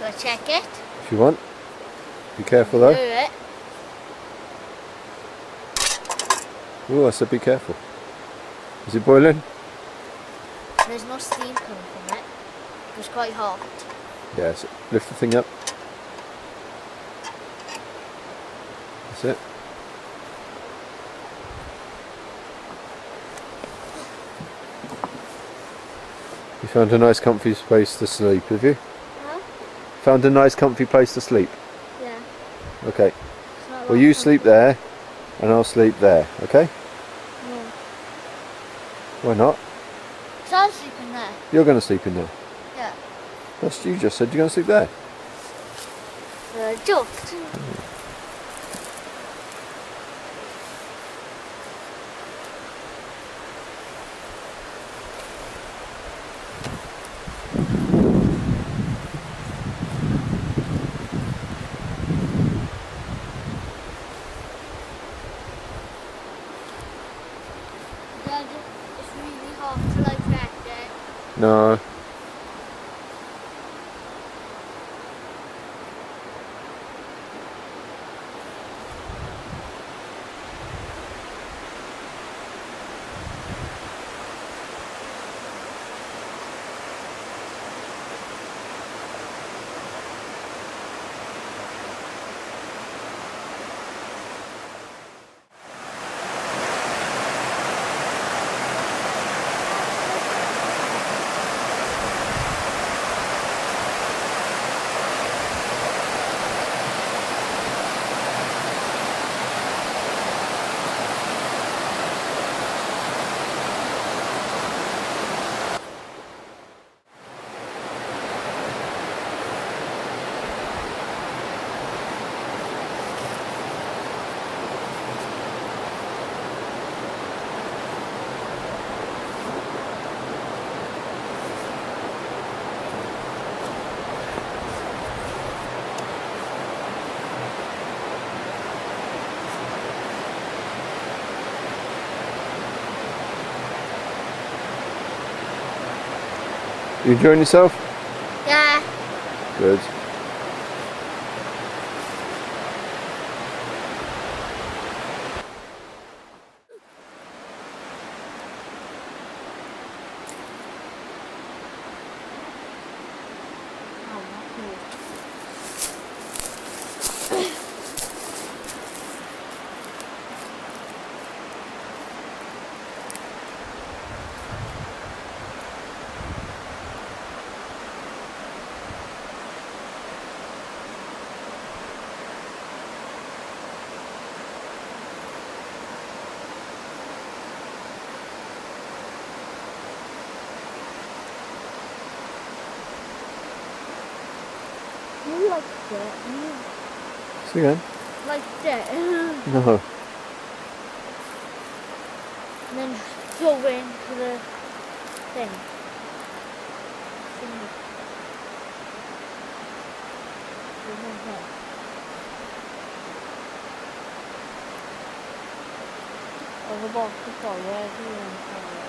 I check it? If you want. Be careful though. Do it. Oh, I said be careful. Is it boiling? There's no steam coming from it. It was quite hot. Yes. Lift the thing up. That's it. You found a nice comfy place to sleep, have you? Huh? Found a nice comfy place to sleep? Yeah. Okay. It's not Well, like you sleep there and I'll sleep there, okay? No. Why not? So I'm sleeping there. You're going to sleep in there. Yeah. That's you just said you're going to sleep there. Joked. Dad, it's really hot to like that day. No. You enjoying yourself? Yeah. Good. You like that? See again? Like that. No. And then go into the thing. Of the box to follow everyone.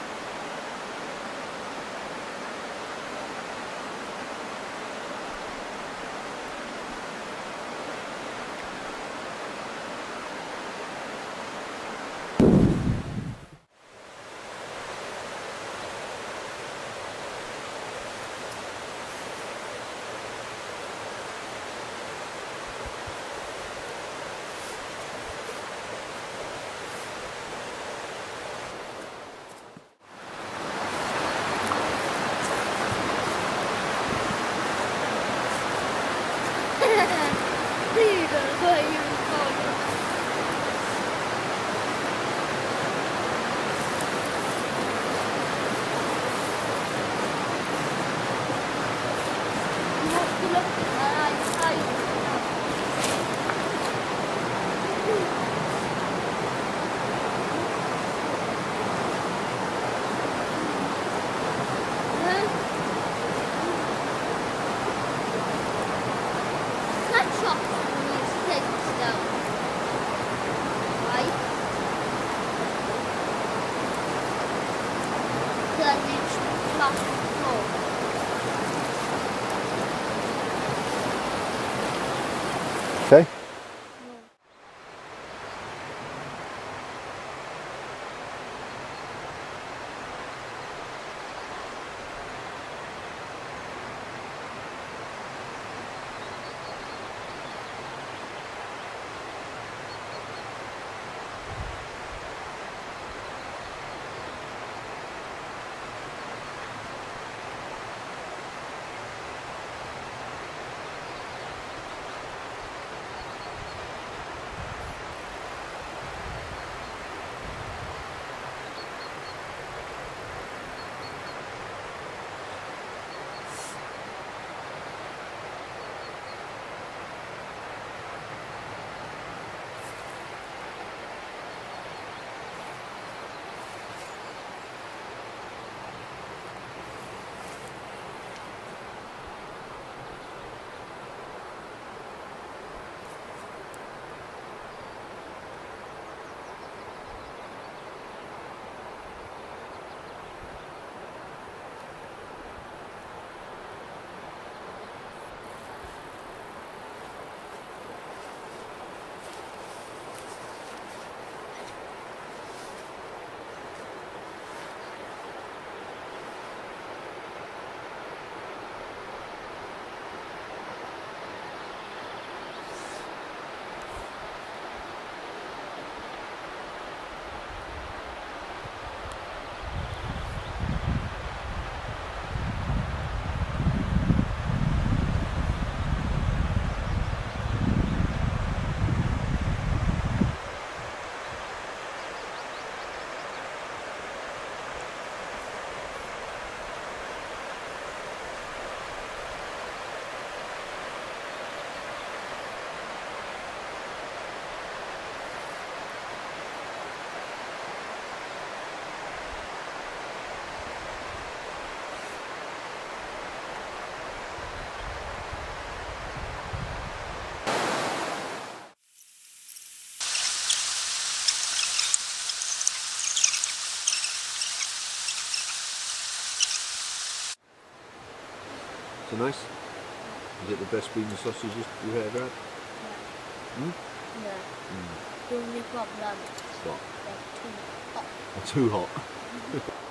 So nice? Is it the best bean sausages you've ever had? Hmm? Yeah. Mm. The only problem, What? they're too hot. Too hot.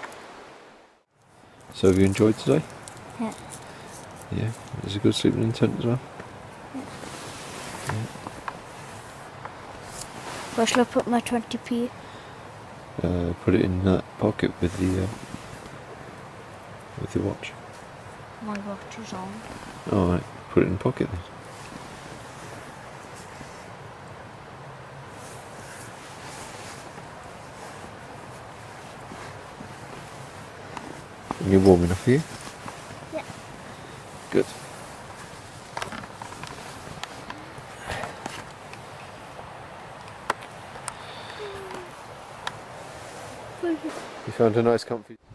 So have you enjoyed today? Yeah. Yeah. Is it good sleeping in the tent as well? Yeah. Where shall I put my 20p? Put it in that pocket with the watch. My watch is on. Alright, put it in the pocket then. And you're warm enough for you? Yeah. Good. You found a nice comfy...